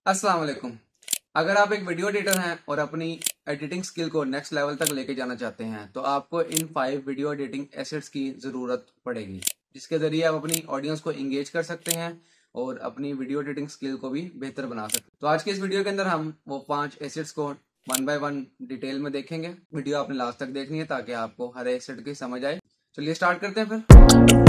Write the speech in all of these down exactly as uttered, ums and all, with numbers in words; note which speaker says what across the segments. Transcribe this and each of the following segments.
Speaker 1: अस्सलाम वालेकुम। अगर आप एक वीडियो एडिटर हैं और अपनी एडिटिंग स्किल को नेक्स्ट लेवल तक लेके जाना चाहते हैं तो आपको इन फाइव वीडियो एडिटिंग एसेट्स की ज़रूरत पड़ेगी, जिसके ज़रिए आप अपनी ऑडियंस को इंगेज कर सकते हैं और अपनी वीडियो एडिटिंग स्किल को भी बेहतर बना सकते हैं। तो आज की इस वीडियो के अंदर हम वो पांच एसेट्स को वन बाय वन डिटेल में देखेंगे। वीडियो आपने लास्ट तक देखनी है ताकि आपको हर एसेट की समझ आए। चलिए स्टार्ट करते हैं फिर।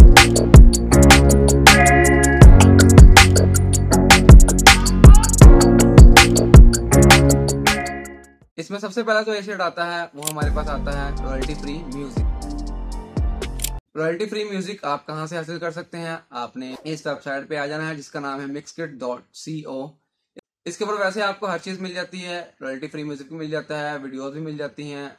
Speaker 1: इसमें सबसे पहला जो एसेट आता है वो हमारे पास आता है royalty free music. Royalty free music आप कहां से हासिल कर सकते हैं? आपने इस वेबसाइट पे आ जाना है जिसका नाम है मिक्सकिट डॉट सी ओ। इसके ऊपर वैसे आपको हर चीज मिल जाती है, रॉयल्टी फ्री म्यूजिक भी मिल जाता है, वीडियोस भी मिल जाती हैं।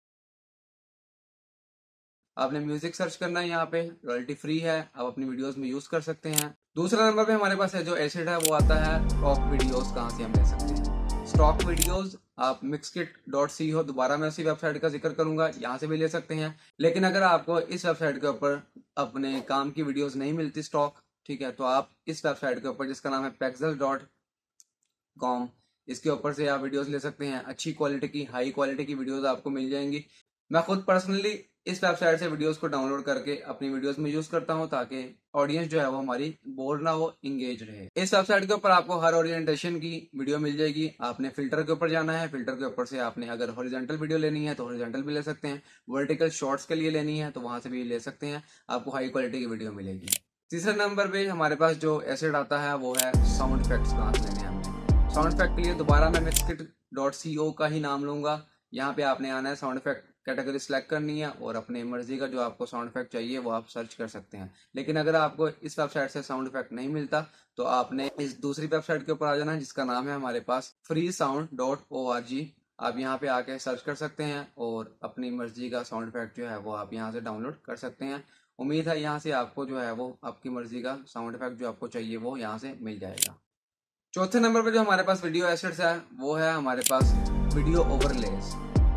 Speaker 1: आपने म्यूजिक सर्च करना है, यहाँ पे रॉयल्टी फ्री है, आप अपनी वीडियोस में यूज कर सकते हैं। दूसरा नंबर पे हमारे पास है जो एसेट है वो आता है स्टॉक वीडियोस। कहाँ से हम ले सकते हैं स्टॉक वीडियोस? आप मिक्सकिट डॉट सी हो, दोबारा मैं उसी वेबसाइट का जिक्र करूंगा, यहाँ से भी ले सकते हैं। लेकिन अगर आपको इस वेबसाइट के ऊपर अपने काम की वीडियोस नहीं मिलती स्टॉक, ठीक है, तो आप इस वेबसाइट के ऊपर जिसका नाम है पेक्सल डॉट कॉम, इसके ऊपर से आप वीडियोस ले सकते हैं। अच्छी क्वालिटी की, हाई क्वालिटी की वीडियोस आपको मिल जाएंगी। मैं खुद पर्सनली इस वेबसाइट से वीडियोस को डाउनलोड करके अपनी वीडियोस में यूज करता हूं ताकि ऑडियंस जो है वो हमारी बोर ना हो, इंगेज रहे। इस वेबसाइट के ऊपर आपको हर ओरिएंटेशन की वीडियो मिल जाएगी। आपने फिल्टर के ऊपर जाना है, फिल्टर के ऊपर से आपने अगर हॉरिजॉन्टल वीडियो लेनी है तो हॉरिजॉन्टल भी ले सकते हैं, वर्टिकल शॉर्ट्स के लिए लेनी है तो वहां से भी ले सकते हैं, आपको हाई क्वालिटी की वीडियो मिलेगी। तीसरे नंबर पे हमारे पास जो एसेट आता है वो है साउंड इफेक्ट्स। कहाँ से लेने हैं हमने साउंड इफेक्ट के लिए? दोबारा मैं मिक्सकिट डॉट सी ओ का ही नाम लूंगा। यहाँ पे आपने आना है, साउंड इफेक्ट कैटेगरी सिलेक्ट करनी है और अपने मर्जी का जो आपको साउंड इफेक्ट चाहिए वो आप सर्च कर सकते हैं। लेकिन अगर आपको इस वेबसाइट से साउंड इफेक्ट नहीं मिलता तो आपने इस दूसरी वेबसाइट के ऊपर आ जाना है जिसका नाम है हमारे पास free sound dot O R G. आप यहाँ पे आके सर्च कर सकते हैं और अपनी मर्जी का साउंड इफेक्ट जो है वो आप यहाँ से डाउनलोड कर सकते हैं। उम्मीद है यहाँ से आपको जो है वो आपकी मर्जी का साउंड इफेक्ट जो आपको चाहिए वो यहाँ से मिल जाएगा। चौथे नंबर पर जो हमारे पास वीडियो एसेट्स है वो है हमारे पास वीडियो ओवरलेस।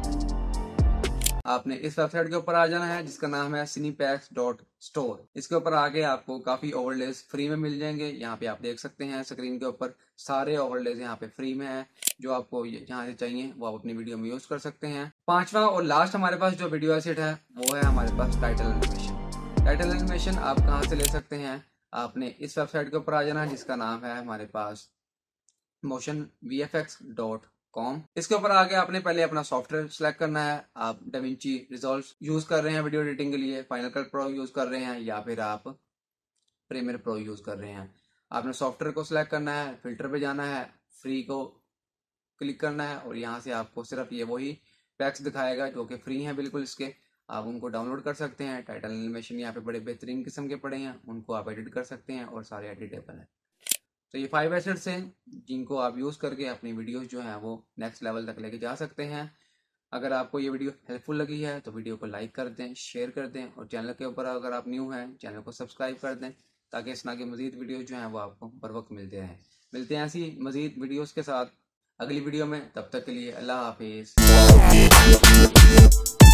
Speaker 1: आपने इस वेबसाइट के ऊपर आ जाना है जिसका नाम है सिनीपैक्स डॉट स्टोर। इसके ऊपर आके आपको काफी ओवरलेस फ्री में मिल जाएंगे। यहाँ पे आप देख सकते हैं स्क्रीन के ऊपर सारे ओवरलेस यहाँ पे फ्री में है। जो आपको यहाँ से चाहिए वो आप अपनी वीडियो में यूज कर सकते हैं। पांचवा और लास्ट हमारे पास जो वीडियो एसेट है वो है हमारे पास टाइटल एनिमेशन। टाइटल एनिमेशन आप कहाँ से ले सकते हैं? आपने इस वेबसाइट के ऊपर आ जाना है जिसका नाम है हमारे पास motion V F X dot com. इसके ऊपर आके आपने पहले अपना सॉफ्टवेयर सेलेक्ट करना है। आप डाविंची रिजॉल्व यूज कर रहे हैं वीडियो एडिटिंग के लिए, फाइनल कट प्रो यूज कर रहे हैं या फिर आप प्रीमियर प्रो यूज कर रहे हैं। आपने सॉफ्टवेयर को सिलेक्ट करना है, फिल्टर पे जाना है, फ्री को क्लिक करना है और यहाँ से आपको सिर्फ ये वही पैक्स दिखाएगा जो कि फ्री हैं बिल्कुल। इसके आप उनको डाउनलोड कर सकते हैं। टाइटल एनिमेशन यहाँ पे बड़े बेहतरीन किस्म के पड़े हैं, उनको आप एडिट कर सकते हैं और सारे एडिटेबल है। तो ये फाइव एसेट्स हैं जिनको आप यूज करके अपनी वीडियोस जो है वो नेक्स्ट लेवल तक लेके जा सकते हैं। अगर आपको ये वीडियो हेल्पफुल लगी है तो वीडियो को लाइक कर दें, शेयर कर दें और चैनल के ऊपर अगर आप न्यू हैं चैनल को सब्सक्राइब कर दें ताकि इस तरह के मजीद वीडियो जो हैं वो आपको बर वक्त मिलते रहें। मिलते हैं ऐसी मजीद वीडियोस के साथ अगली वीडियो में। तब तक के लिए अल्लाह हाफिज।